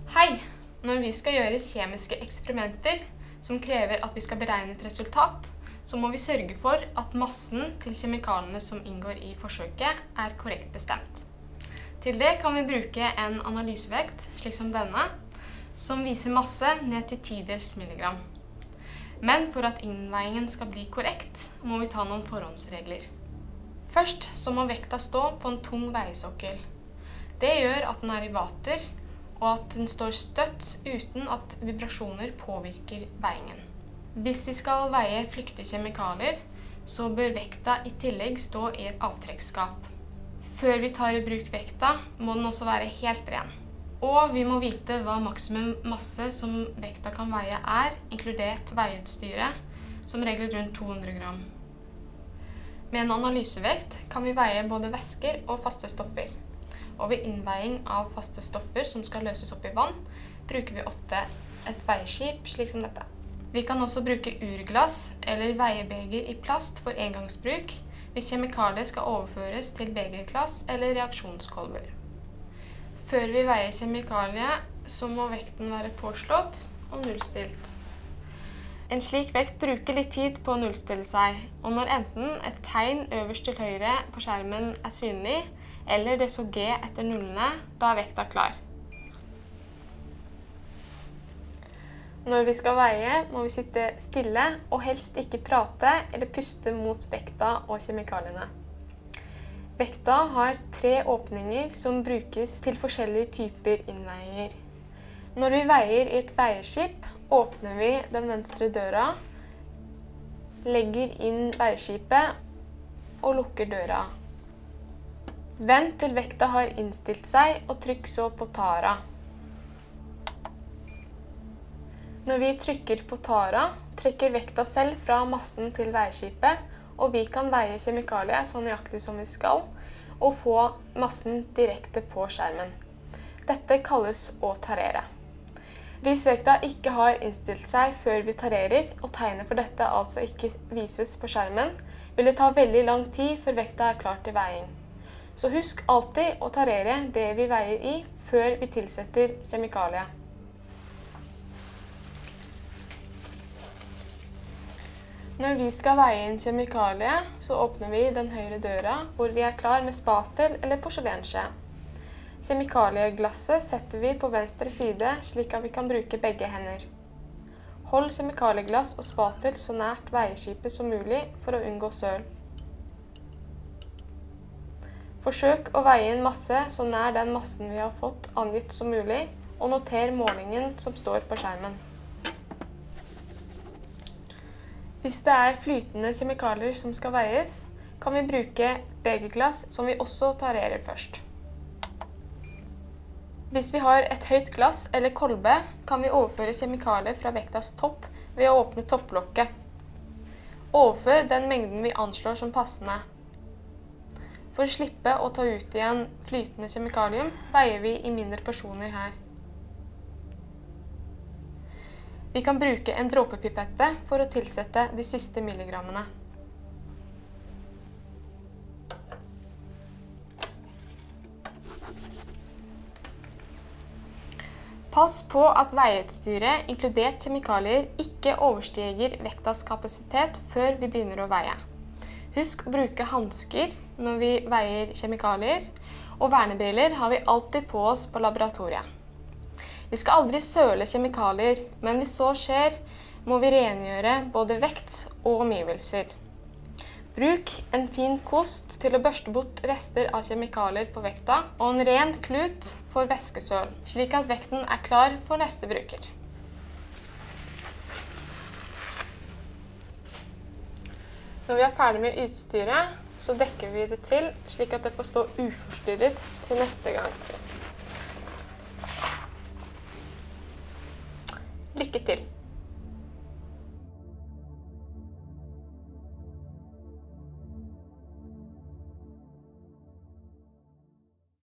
Hei! Når vi skal gjøre kjemiske eksperimenter som krever at vi skal beregne et resultat, så må vi sørge for at massen til kjemikaliene som inngår i forsøket er korrekt bestemt. Til det kan vi bruke en analysevekt, slik som denne, som viser masse ned til 10 milligram. Men for at innveiingen skal bli korrekt, må vi ta noen forhåndsregler. Først så må vekta stå på en tung veiesokkel. Det gjør at den er i vater, og at den står støtt uten at vibrasjoner påvirker veiingen. Hvis vi skal veie flyktige kjemikalier, så bør vekta i tillegg stå i et avtrekksskap. Før vi tar i bruk vekta, må den også være helt ren. Og vi må vite hva maksimum masse som vekta kan veie er, inkludert veieutstyret, som regel rundt 200 gram. Med en analysevekt kan vi veie både væsker og faste stoffer. Og ved innveiing av faste stoffer som skal løses opp i vann, bruker vi ofte et veieskip slik som dette. Vi kan også bruke urglass eller veiebeger i plast for engangsbruk hvis kjemikalier skal overføres til begerglass eller reaksjonskolber. Før vi veier kjemikalier, så må vekten være påslått og nullstilt. En slik vekt bruker litt tid på å nullstille seg, og når enten et tegn øverst til høyre på skjermen er synlig, eller det så G etter nullene, da er vekta klar. Når vi skal veie, må vi sitte stille og helst ikke prate eller puste mot vekta og kjemikaliene. Vekta har 3 åpninger som brukes til forskjellige typer innveiinger. Når vi veier i et veieskip, åpner vi den venstre døra, legger inn veieskipet og lukker døra. Vent til vekta har innstilt seg, og trykk så på tara. Når vi trykker på tara, trekker vekta selv fra massen til veieskipet, og vi kan veie kjemikalier så nøyaktig som vi skal, og få massen direkte på skjermen. Dette kalles å tarere. Hvis vekta ikke har innstilt seg før vi tarerer, og tegnet for dette altså ikke vises på skjermen, vil det ta veldig lang tid før vekta er klar til veiing. Så husk alltid å tarere det vi veier i før vi tilsetter kjemikalier. Når vi skal veie inn kjemikalier, så åpner vi den høyre døra hvor vi er klar med spatel eller porselenskje. Kjemikalieglasset setter vi på venstre side slik at vi kan bruke begge hender. Hold kjemikalieglass og spatel så nært veieskipet som mulig for å unngå søl. Forsøk å veie inn masse så nær den massen vi har fått angitt som mulig, og noter målingen som står på skjermen. Hvis det er flytende kjemikalier som skal veies, kan vi bruke begerglass som vi også tarerer først. Hvis vi har et høyt glass eller kolbe, kan vi overføre kjemikalier fra vektas topp ved å åpne topplokket. Overfør den mengden vi anslår som passende. For å slippe å ta ut igjen flytende kjemikalium, veier vi i mindre porsjoner her. Vi kan bruke en dråpepipette for å tilsette de siste milligrammene. Pass på at veieutstyret, inkludert kjemikalier, ikke overstiger vektas kapasitet før vi begynner å veie. Husk å bruke handsker når vi veier kjemikalier, og vernebriller har vi alltid på oss på laboratoriet. Vi skal aldri søle kjemikalier, men hvis så skjer, må vi rengjøre både vekt og omgivelser. Bruk en fin kost til å børste bort rester av kjemikalier på vekta, og en ren klut for væskesøl, slik at vekten er klar for neste bruker. Når vi er ferdig med utstyret, så dekker vi det til slik at det får stå uforstyrret til neste gang. Lykke til!